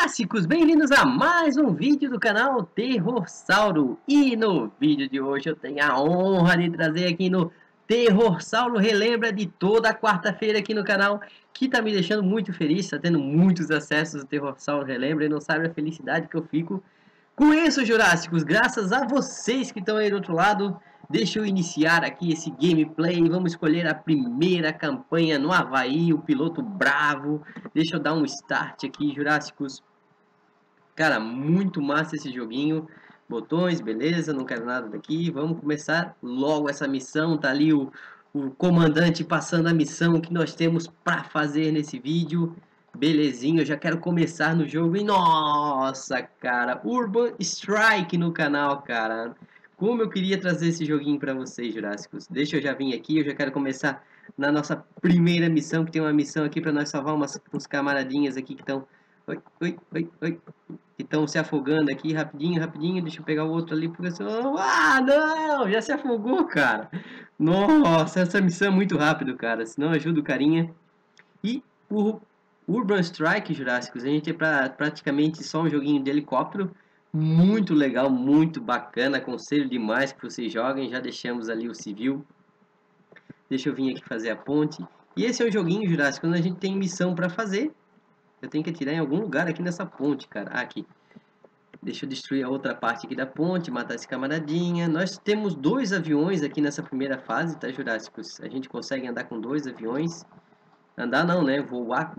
Jurássicos, bem-vindos a mais um vídeo do canal Terrorsauro. E no vídeo de hoje eu tenho a honra de trazer aqui no Terrorsauro Relembra de toda quarta-feira aqui no canal, que tá me deixando muito feliz, tá tendo muitos acessos do Terrorsauro Relembra e não sabe a felicidade que eu fico com isso, Jurássicos, graças a vocês que estão aí do outro lado. Deixa eu iniciar aqui esse gameplay. Vamos escolher a primeira campanha no Havaí, o piloto bravo. Deixa eu dar um start aqui, Jurássicos. Cara, muito massa esse joguinho. Botões, beleza, não quero nada daqui. Vamos começar logo essa missão. Tá ali o comandante passando a missão que nós temos para fazer nesse vídeo. Belezinha, eu já quero começar no jogo. E nossa, cara, Urban Strike no canal, cara. Como eu queria trazer esse joguinho para vocês, Jurássicos. Deixa eu já vir aqui, eu já quero começar na nossa primeira missão, que tem uma missão aqui para nós salvar uns camaradinhas aqui que estão... Oi. Que estão se afogando aqui, rapidinho. Deixa eu pegar o outro ali, porque senão... Ah, não! Já se afogou, cara. Nossa, essa missão é muito rápido, cara. Senão ajuda o carinha. E o Urban Strike, Jurássicos, a gente é praticamente só um joguinho de helicóptero. Muito legal, muito bacana. Aconselho demais que vocês joguem. Já deixamos ali o civil. Deixa eu vir aqui fazer a ponte. E esse é um joguinho, Jurássico, quando a gente tem missão para fazer. Eu tenho que atirar em algum lugar aqui nessa ponte, cara. Ah, aqui. Deixa eu destruir a outra parte aqui da ponte, matar esse camaradinha. Nós temos 2 aviões aqui nessa primeira fase, tá, Jurássicos? A gente consegue andar com 2 aviões. Andar não, né? Voar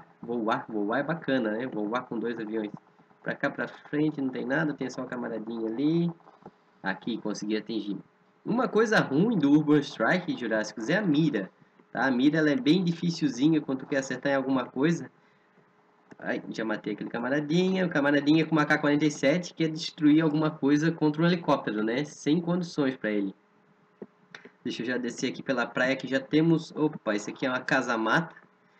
é bacana, né? Voar com 2 aviões. Pra cá, pra frente, não tem nada. Tem só uma camaradinha ali. Aqui, consegui atingir. Uma coisa ruim do Urban Strike, Jurássicos, é a mira. Tá? A mira ela é bem dificilzinha quando tu quer acertar em alguma coisa. Ai, já matei aquele camaradinha. O camaradinha com uma K-47 quer destruir alguma coisa contra um helicóptero, né? Sem condições para ele. Deixa eu já descer aqui pela praia que já temos... Opa, esse aqui é uma casa-mata.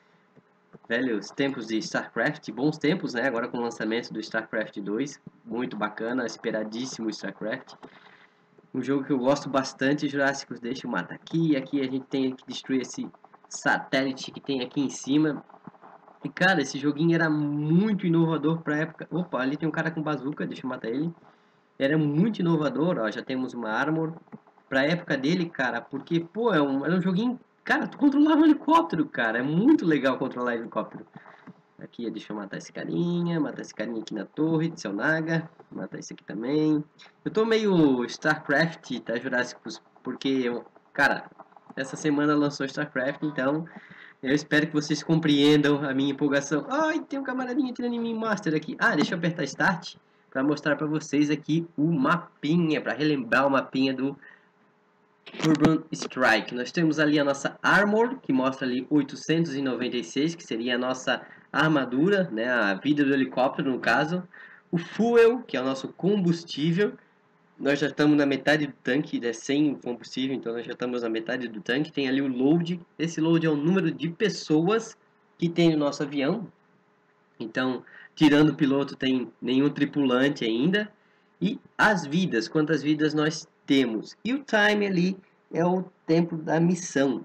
Velhos tempos de StarCraft, bons tempos, né? Agora com o lançamento do StarCraft 2. Muito bacana, esperadíssimo StarCraft. Um jogo que eu gosto bastante, Jurássicos. Deixa eu matar aqui. Aqui a gente tem que destruir esse satélite que tem aqui em cima. E cara, esse joguinho era muito inovador pra época. Opa, ali tem um cara com bazuca, deixa eu matar ele. Era muito inovador, ó, já temos uma armor. Pra época dele, cara, porque, pô, era um joguinho... Cara, tu controlava um helicóptero, cara. É muito legal controlar helicóptero. Aqui, deixa eu matar esse carinha. Matar esse carinha aqui na torre de seu Naga. Matar esse aqui também. Eu tô meio StarCraft, tá, Jurássicos? Porque, cara, essa semana lançou StarCraft, então... Eu espero que vocês compreendam a minha empolgação. Ai, tem um camaradinho tirando em mim, Master aqui. Ah, deixa eu apertar Start para mostrar para vocês aqui o mapinha, para relembrar o mapinha do Urban Strike. Nós temos ali a nossa Armor, que mostra ali 896, que seria a nossa armadura, né, a vida do helicóptero no caso. O Fuel, que é o nosso combustível. Nós já estamos na metade do tanque, né, sem combustível, então nós já estamos na metade do tanque. Tem ali o load. Esse load é o número de pessoas que tem no nosso avião. Então, tirando o piloto, tem nenhum tripulante ainda. E as vidas, quantas vidas nós temos. E o time ali é o tempo da missão.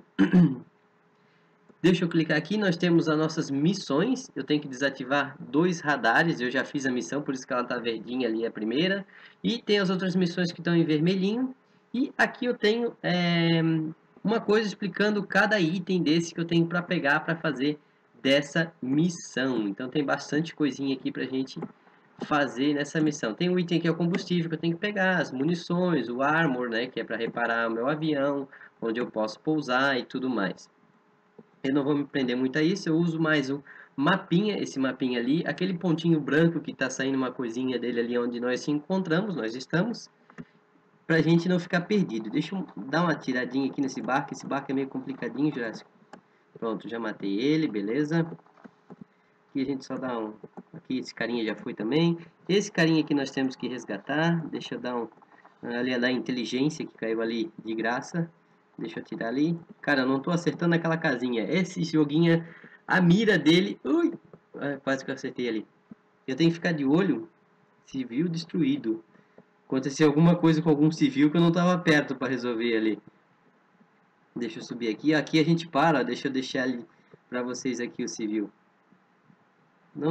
Deixa eu clicar aqui, nós temos as nossas missões. Eu tenho que desativar 2 radares, eu já fiz a missão, por isso que ela está verdinha ali, a primeira. E tem as outras missões que estão em vermelhinho. E aqui eu tenho uma coisa explicando cada item desse que eu tenho para pegar para fazer dessa missão. Então tem bastante coisinha aqui para a gente fazer nessa missão. Tem um item que é o combustível que eu tenho que pegar, as munições, o armor, né, que é para reparar o meu avião, onde eu posso pousar e tudo mais. Eu não vou me prender muito a isso, eu uso mais o mapinha, esse mapinha ali, aquele pontinho branco que está saindo uma coisinha dele ali onde nós se encontramos, nós estamos, pra gente não ficar perdido. Deixa eu dar uma tiradinha aqui nesse barco, esse barco é meio complicadinho, Jurássico. Pronto, já matei ele, beleza. Aqui a gente só dá um... Aqui esse carinha já foi também. Esse carinha aqui nós temos que resgatar, deixa eu dar um... Ali é da inteligência que caiu ali de graça. Deixa eu tirar ali. Cara, eu não tô acertando aquela casinha. Esse joguinho, a mira dele... Ui! Quase que eu acertei ali. Eu tenho que ficar de olho. Civil destruído. Aconteceu alguma coisa com algum civil que eu não tava perto para resolver ali. Deixa eu subir aqui. Aqui a gente para. Deixa eu deixar ali para vocês aqui o civil. Não...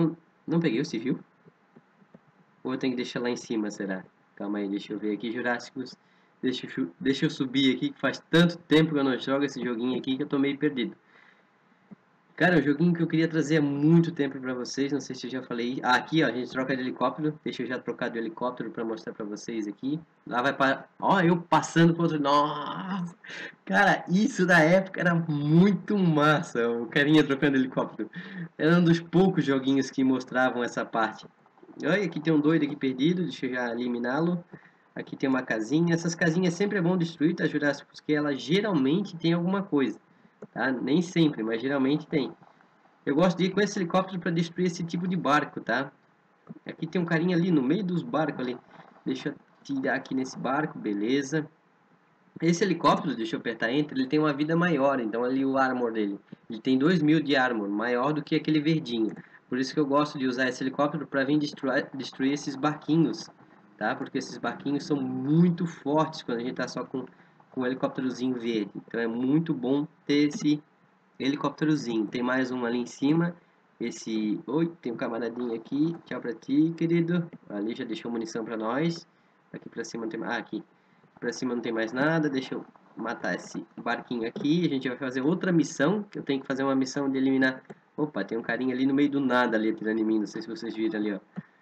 Não peguei o civil? Ou eu tenho que deixar lá em cima, será? Calma aí, deixa eu ver aqui, Jurássicos. Deixa eu subir aqui, que faz tanto tempo que eu não jogo esse joguinho aqui que eu tô meio perdido. Cara, é um joguinho que eu queria trazer há muito tempo pra vocês, não sei se eu já falei. Ah, aqui ó, a gente troca de helicóptero. Deixa eu já trocar de helicóptero pra mostrar pra vocês aqui. Lá vai para, ó, eu passando pro outro. Nossa! Cara, isso da época era muito massa, o carinha trocando helicóptero. Era um dos poucos joguinhos que mostravam essa parte. Olha, aqui tem um doido aqui perdido, deixa eu já eliminá-lo. Aqui tem uma casinha. Essas casinhas sempre é bom destruir, tá, Jurássico? Porque ela geralmente tem alguma coisa. Tá? Nem sempre, mas geralmente tem. Eu gosto de ir com esse helicóptero para destruir esse tipo de barco, tá? Aqui tem um carinha ali no meio dos barcos ali. Deixa eu tirar aqui nesse barco, beleza. Esse helicóptero, deixa eu apertar Enter, ele tem uma vida maior, então ali o armor dele. Ele tem 2000 de armor, maior do que aquele verdinho. Por isso que eu gosto de usar esse helicóptero para vir destruir esses barquinhos, tá? Porque esses barquinhos são muito fortes quando a gente tá só com um helicópterozinho verde. Então é muito bom ter esse helicópterozinho. Tem mais um ali em cima. Esse... Oi, tem um camaradinho aqui. Tchau pra ti, querido. Ali já deixou munição pra nós. Aqui pra cima não tem mais... Ah, aqui. Pra cima não tem mais nada. Deixa eu matar esse barquinho aqui. A gente vai fazer outra missão. Que eu tenho que fazer uma missão de eliminar... Opa, tem um carinha ali no meio do nada ali atirando em mim. Não sei se vocês viram ali, ó.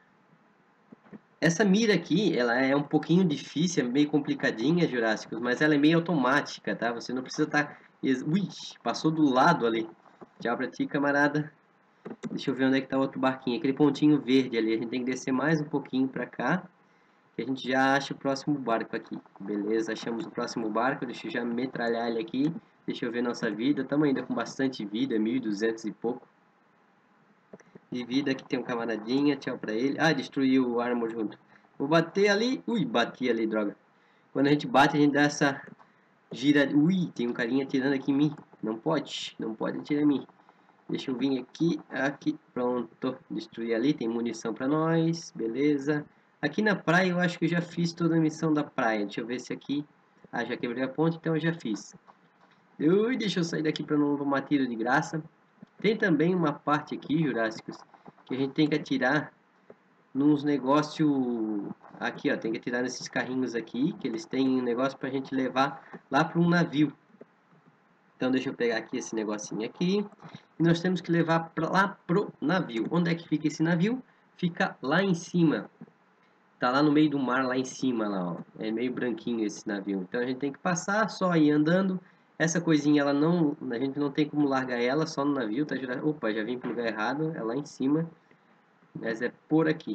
Essa mira aqui, ela é um pouquinho difícil, é meio complicadinha, Jurássicos, mas ela é meio automática, tá? Você não precisa estar... Ui, passou do lado ali. Tchau pra ti, camarada. Deixa eu ver onde é que tá o outro barquinho. Aquele pontinho verde ali. A gente tem que descer mais um pouquinho pra cá, que a gente já acha o próximo barco aqui. Beleza, achamos o próximo barco. Deixa eu já metralhar ele aqui. Deixa eu ver nossa vida. Estamos ainda com bastante vida, 1200 e pouco de vida. Aqui tem um camaradinha, tchau pra ele. Ah, destruiu o armor junto. Vou bater ali. Ui, bati ali, droga. Quando a gente bate, a gente dá essa gira. Ui, tem um carinha atirando aqui em mim. Não pode atirar em mim. Deixa eu vir aqui, pronto. Destruir ali, tem munição pra nós, beleza. Aqui na praia eu acho que eu já fiz toda a missão da praia. Deixa eu ver se aqui... Ah, já quebrei a ponte, então eu já fiz. Ui, deixa eu sair daqui pra não tomar tiro de graça. Tem também uma parte aqui, Jurássicos, que a gente tem que atirar nos negócios... Aqui, ó, tem que atirar nesses carrinhos aqui, que eles têm um negócio pra gente levar lá para um navio. Então deixa eu pegar aqui esse negocinho aqui. E nós temos que levar lá pro navio. Onde é que fica esse navio? Fica lá em cima. Tá lá no meio do mar, lá em cima, lá, ó. É meio branquinho esse navio. Então a gente tem que passar, só ir andando. Essa coisinha, ela não... A gente não tem como largar ela só no navio, tá? Opa, já vim pro lugar errado. É lá em cima. Mas é por aqui.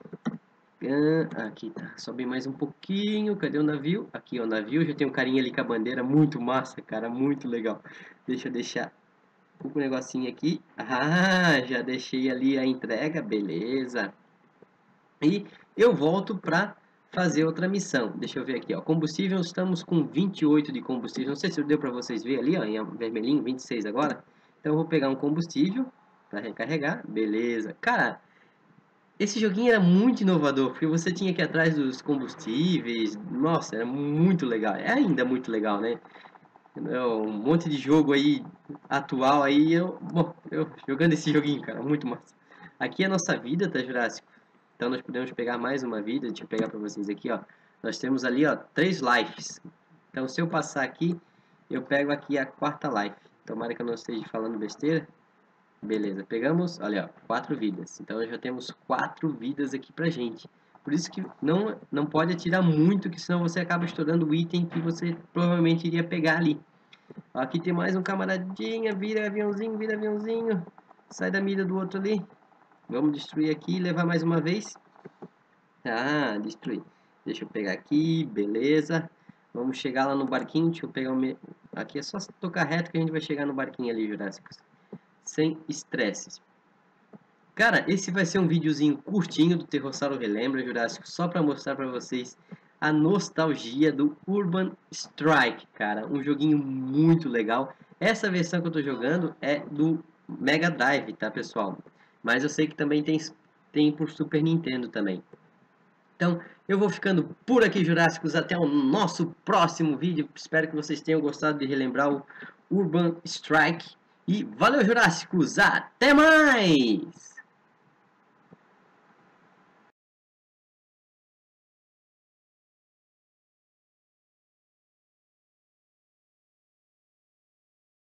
Aqui tá, sobe mais um pouquinho. Cadê o navio? Aqui ó, o navio. Já tem um carinha ali com a bandeira, muito massa, cara, muito legal. Deixa eu deixar o negocinho aqui. Ah, já deixei ali a entrega, beleza. E eu volto pra fazer outra missão. Deixa eu ver aqui, ó, combustível, estamos com 28 de combustível. Não sei se deu pra vocês ver ali, ó, em vermelhinho, 26 agora. Então eu vou pegar um combustível pra recarregar, beleza. Cara, esse joguinho era muito inovador, porque você tinha que ir atrás dos combustíveis. Nossa, era muito legal. É ainda muito legal, né? Um monte de jogo aí atual aí, eu jogando esse joguinho, cara, muito massa. Aqui é a nossa vida, tá, Jurássico? Então nós podemos pegar mais uma vida. Deixa eu pegar pra vocês aqui, ó. Nós temos ali, ó, 3 lives. Então se eu passar aqui, eu pego aqui a 4ª life. Tomara que eu não esteja falando besteira. Beleza, pegamos, olha, ó, 4 vidas. Então já temos 4 vidas aqui pra gente. Por isso que não pode atirar muito, que senão você acaba estourando o item que você provavelmente iria pegar ali. Aqui tem mais um camaradinha, vira aviãozinho. Sai da mira do outro ali. Vamos destruir aqui e levar mais uma vez. Ah, destruir. Deixa eu pegar aqui, beleza. Vamos chegar lá no barquinho, deixa eu pegar o meu... Aqui é só tocar reto que a gente vai chegar no barquinho ali, Jurássicos. Sem estresses. Cara, esse vai ser um videozinho curtinho do Terrossauro Relembra, Jurássico, só para mostrar para vocês a nostalgia do Urban Strike, cara, um joguinho muito legal. Essa versão que eu tô jogando é do Mega Drive, tá, pessoal? Mas eu sei que também tem por Super Nintendo também. Então, eu vou ficando por aqui, Jurássicos, até o nosso próximo vídeo. Espero que vocês tenham gostado de relembrar o Urban Strike. E valeu, Jurássicos! Até mais!